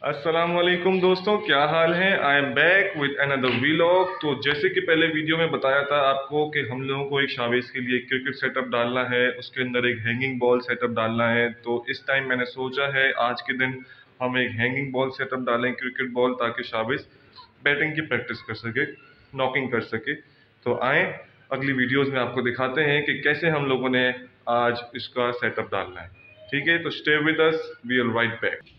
अस्सलाम वालेकुम दोस्तों, क्या हाल है। I am back with another vlog. तो जैसे कि पहले वीडियो में बताया था आपको कि हम लोगों को एक शावेज के लिए क्रिकेट सेटअप डालना है, उसके अंदर एक हैंगिंग बॉल सेटअप डालना है। तो इस टाइम मैंने सोचा है आज के दिन हम एक हैंगिंग बॉल सेटअप डालें, क्रिकेट बॉल, ताकि शावेज बैटिंग की प्रैक्टिस कर सके, नॉकिंग कर सके। तो आए अगली वीडियोज़ में आपको दिखाते हैं कि कैसे हम लोगों ने आज इसका सेटअप डालना है। ठीक है, तो stay with us, we are right back.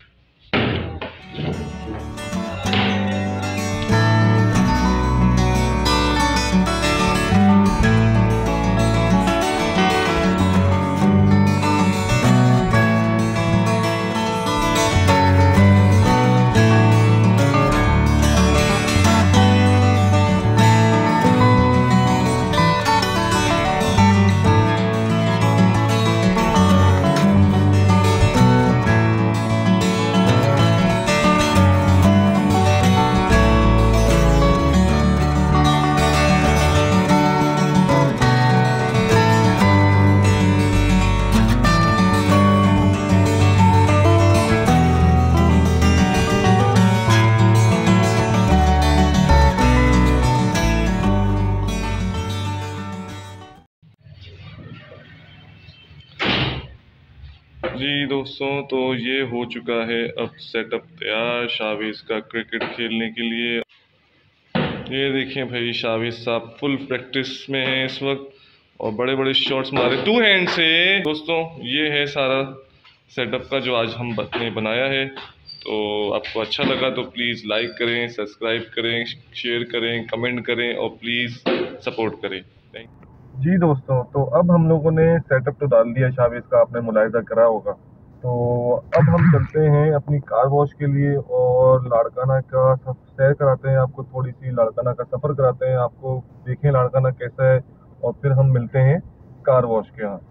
जी दोस्तों, तो ये हो चुका है अब सेटअप तैयार शावेज का क्रिकेट खेलने के लिए। ये देखिए भाई, शावेज साहब फुल प्रैक्टिस में है इस वक्त और बड़े बड़े शॉट्स मारे टू हैंड से। दोस्तों, ये है सारा सेटअप का जो आज हम ने बनाया है। तो आपको अच्छा लगा तो प्लीज़ लाइक करें, सब्सक्राइब करें, शेयर करें, कमेंट करें और प्लीज़ सपोर्ट करें। थैंक यू जी दोस्तों। तो अब हम लोगों ने सेटअप तो डाल दिया शावेज का, आपने मुलाहिजा करा होगा। तो अब हम चलते हैं अपनी कार वॉश के लिए और लाड़काना का सैर कराते हैं आपको, थोड़ी सी लाड़काना का सफ़र कराते हैं आपको, देखें लाड़काना कैसा है और फिर हम मिलते हैं कार वॉश के यहाँ।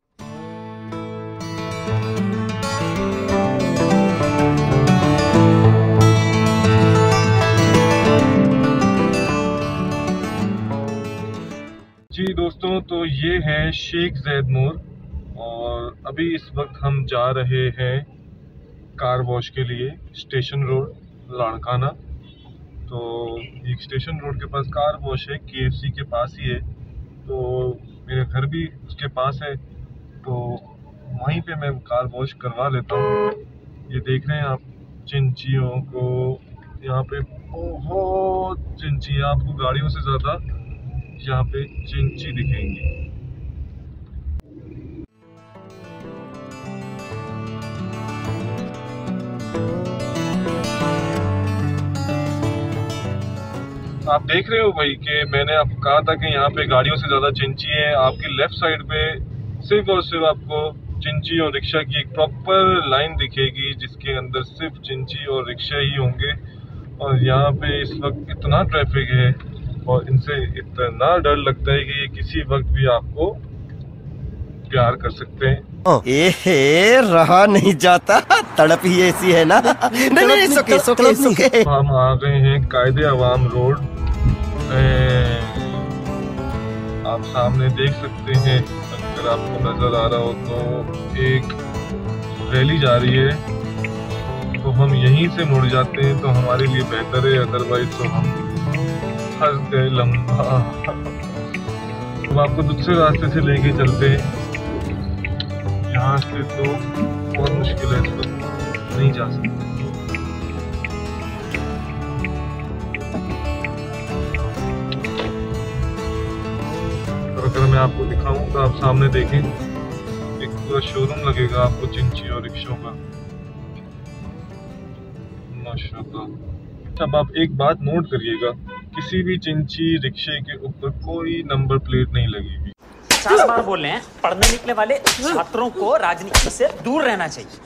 जी दोस्तों, तो ये है शेख ज़ैद मोड़ और अभी इस वक्त हम जा रहे हैं कार वॉश के लिए स्टेशन रोड लाड़काना। तो एक स्टेशन रोड के पास कार वॉश है, KFC के पास ही है, तो मेरा घर भी उसके पास है, तो वहीं पे मैं कार वॉश करवा लेता हूँ। ये देख रहे हैं आप चिंचियों को, यहाँ पे बहुत चिंची, आपको गाड़ियों से ज़्यादा यहाँ पे चिंची दिखेंगी। आप देख रहे हो भाई कि मैंने आपको कहा था कि यहाँ पे गाड़ियों से ज़्यादा चिंची है। आपकी लेफ्ट साइड पे सिर्फ और सिर्फ आपको चिंची और रिक्शा की एक प्रॉपर लाइन दिखेगी, जिसके अंदर सिर्फ चिंची और रिक्शा ही होंगे। और यहाँ पे इस वक्त इतना ट्रैफिक है और इनसे इतना डर लगता है कि ये किसी वक्त भी आपको प्यार कर सकते हैं। एहे, रहा नहीं जाता, तड़प ही ऐसी है ना। नहीं, सुके, सुके, सुके। हम आ गए हैं कायदे अवाम रोड। आप सामने देख सकते हैं, अगर आपको नजर आ रहा हो तो एक रैली जा रही है, तो हम यहीं से मुड़ जाते हैं तो हमारे लिए बेहतर है, अदरवाइज तो हम फंस गए लंबा। तो आपको दूसरे रास्ते से लेके चलते हैं, यहाँ से तो बहुत मुश्किल है, इस वक्त नहीं जा सकते। और अगर मैं आपको दिखाऊं तो आप सामने देखें, एक पूरा शोरूम लगेगा आपको चिंची और रिक्शों का, माशाल्लाह। अब आप एक बात नोट करिएगा, किसी भी चिंची रिक्शे के ऊपर कोई नंबर प्लेट नहीं लगेगी। 4 बार बोल रहे हैं, पढ़ने निकले वाले छात्रों को राजनीति से दूर रहना चाहिए।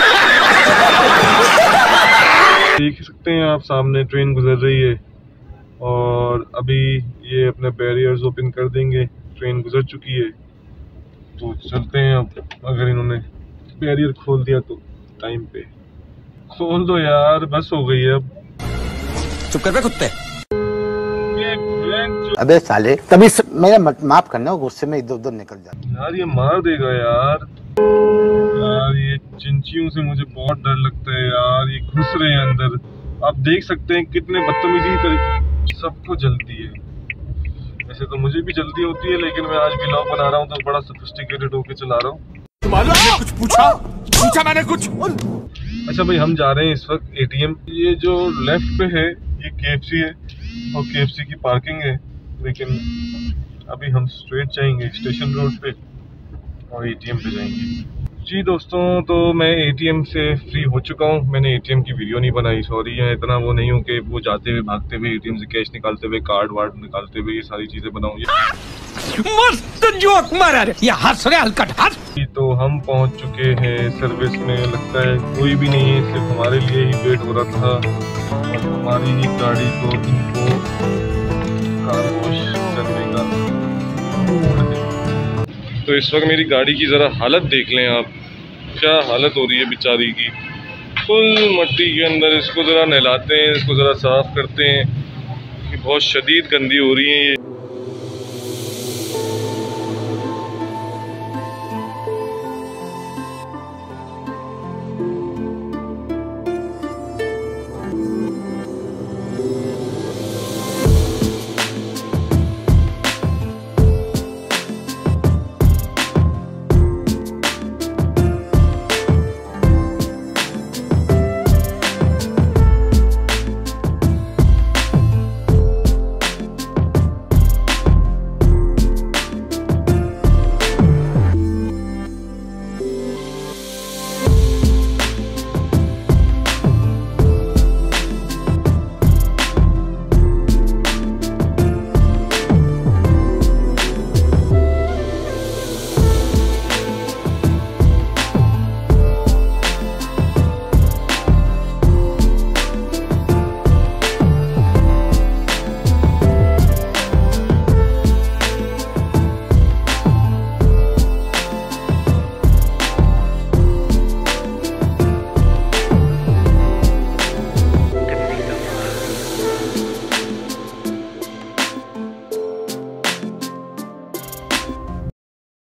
देख सकते हैं आप, सामने ट्रेन गुजर रही है और अभी ये अपने बैरियर्स ओपन कर देंगे, ट्रेन गुजर चुकी है। तो चलते हैं अब, अगर इन्होंने बैरियर खोल दिया तो टाइम पे खोल दो यार, बस हो गई है अब। चुप कर बे कुत्ते। अबे साले, तभी मेरा माफ करना, गुस्से में इधर उधर निकल जाता यार, ये मार देगा यार। यार ये चिंचियों से मुझे बहुत डर लगता है यार, ये घुस रहे हैं अंदर। आप देख सकते हैं कितने बदतमीजी तरीके, सबको जल्दी है। वैसे तो मुझे भी जल्दी होती है, लेकिन मैं आज व्लॉग बना रहा हूँ तो बड़ा सोफिस्टिकेटेड होके चला रहा हूँ। कुछ पूछा मैंने कुछ। अच्छा भाई, हम जा रहे हैं इस वक्त एटीएम। ये जो लेफ्ट पे है ये KFC है और KFC की पार्किंग है, लेकिन अभी हम स्ट्रेट जाएंगे स्टेशन रोड पे और एटीएम पे जाएंगे। जी दोस्तों, तो मैं एटीएम से फ्री हो चुका हूँ। मैंने एटीएम की वीडियो नहीं बनाई, सॉरी। मैं इतना वो नहीं हूँ कि वो जाते हुए भागते हुए एटीएम से कैश निकालते हुए, कार्ड वार्ड निकालते हुए ये सारी चीजें बनाऊँ। मस्त जोक मारा रे, ये हंस रहे हलकट हंस। तो हम पहुंच चुके हैं सर्विस में। लगता है कोई भी नहीं है, सिर्फ हमारे लिए ही वेट हो रहा था और हमारी ही गाड़ी को इनको कार वॉश करने का मूड है। तो इस वक्त मेरी गाड़ी की ज़रा हालत देख लें आप, क्या हालत हो रही है बेचारी की। फुल मट्टी के अंदर। इसको ज़रा नहलाते हैं, इसको ज़रा साफ़ करते हैं कि बहुत शदीद गंदी हो रही है ये।